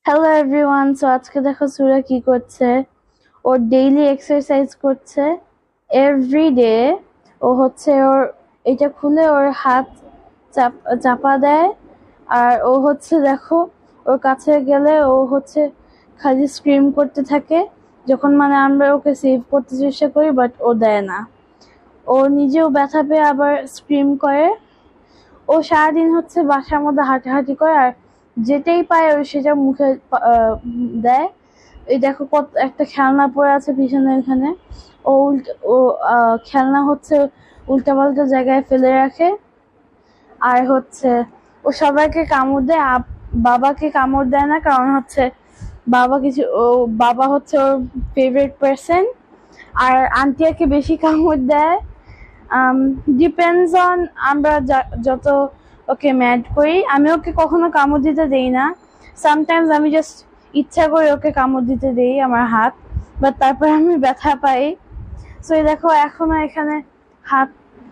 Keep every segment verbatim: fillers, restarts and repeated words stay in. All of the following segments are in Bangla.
Hello everyone. সো আজকে দেখো সুরা কি করছে। ও ডেইলি এক্সারসাইজ করছে এভরি ডে। ও হচ্ছে ওর এটা খুলে ওর হাত চাপ চাপা দেয়। আর ও হচ্ছে দেখো ওর কাছে গেলে ও হচ্ছে খালি স্ক্রিম করতে থাকে, যখন মানে আমরা ওকে সেভ করতে চেষ্টা করি বাট ও দেয় না। ও নিজেও ব্যথা পেয়ে আবার স্ক্রিম করে। ও সারাদিন হচ্ছে বাসার মধ্যে হাঁটাহাঁটি করে আর যেটাই পায় ও সেটা মুখে আহ, দেয়। এই দেখো কত একটা খেলনা পড়ে আছে পিছনে এখানে। ও উল্টা ও আহ, খেলনা হচ্ছে উল্টাপাল্টা জায়গায় ফেলে রাখে। আর হচ্ছে ও সবাইকে কামড় দেয়, আপ- বাবাকে কামড় দেয় না, কারণ হচ্ছে বাবা কিছু ও বাবা হচ্ছে ওর ফেভারিট পার্সন। আর আন্টিয়াকে বেশি কামড় দেয়। ডিপেন্ডস অন আমরা যা- যত ওকে ম্যাড করি। আমি ওকে কখনো কামড় দিতে দেই না। সামটাইমস আমি জাস্ট ইচ্ছা করে ওকে কামড় দিতে দেই আমার হাত, বাট তারপর আমি ব্যথা পাই। সো এই দেখো এখনো এখানে হাত,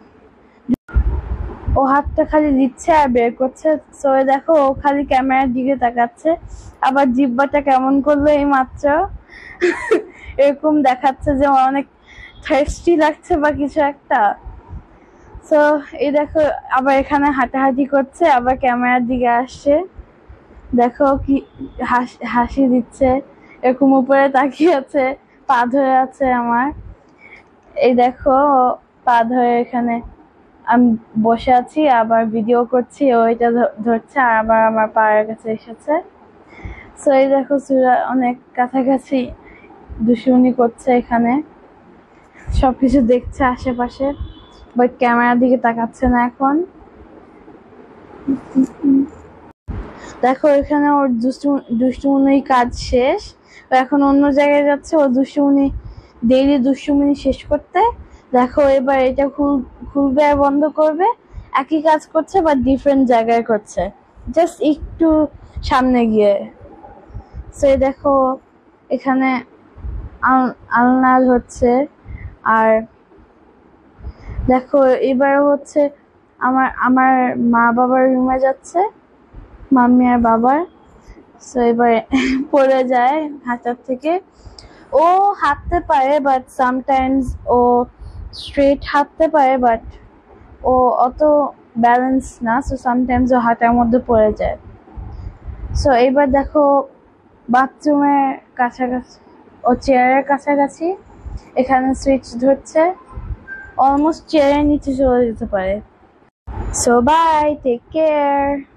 ও হাতটা খালি দিচ্ছে আর বের করছে। সো এই দেখো ও খালি ক্যামেরার দিকে তাকাচ্ছে, আবার জিহ্বাটা কেমন করলো এই মাত্র এরকম দেখাচ্ছে যে ও অনেক থার্স্টি লাগছে বা কিছু একটা। সো এই দেখো আবার এখানে হাঁটাহাঁটি করছে, আবার ক্যামেরার দিকে আসছে। দেখো কি হাসি হাসি দিচ্ছে, এরকম উপরে তাকিয়ে আছে, পা ধরে আছে আমার। এই দেখো পা ধরে এখানে আমি বসে আছি, আবার ভিডিও করছি, ওইটা ধরছে আর আবার আমার পায়ের কাছে এসেছে। সো এই দেখো সুরা অনেক কাছাকাছি দুষ্টুমি করছে, এখানে সবকিছু দেখছে আশেপাশে, বাট ক্যামেরার দিকে তাকাচ্ছে না এখন। দেখো এখানে ওর দুষ্টু দুষ্টুমনির কাজ শেষ, ও এখন অন্য জায়গায় যাচ্ছে ও দুষ্টুমনি ডেইলি দুষ্টুমনি শেষ করতে। দেখো এবার এটা খুল খুলবে আর বন্ধ করবে, একই কাজ করছে বাট ডিফারেন্ট জায়গায় করছে, জাস্ট একটু সামনে গিয়ে। সে দেখো এখানে আলনা হচ্ছে। আর দেখো এবার হচ্ছে আমার আমার মা বাবার রুমে যাচ্ছে, মাম্মি আর বাবার। সো এবার পড়ে যায় হাঁটার থেকে। ও হাঁটতে পারে বাট সামটাইমস ও স্ট্রেট হাঁটতে পারে, বাট ও অত ব্যালেন্স না, সো সামটাইমস ও হাঁটার মধ্যে পড়ে যায়। সো এইবার দেখো বাথরুমের কাছাকাছি, ও চেয়ারের কাছাকাছি এখানে সুইচ ধরছে, অলমোস্ট চেয়ারের নিচে চলে যেতে পারে। So bye, take care.